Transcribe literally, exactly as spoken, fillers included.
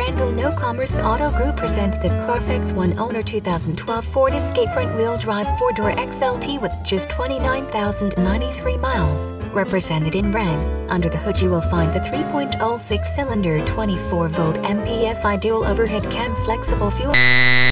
Randall No Commerce Auto Group presents this Carfax one-owner two thousand twelve Ford Escape front-wheel drive four-door X L T with just twenty-nine thousand ninety-three miles. Represented in red, under the hood you will find the three point oh six cylinder twenty-four volt M P F I dual overhead cam flexible fuel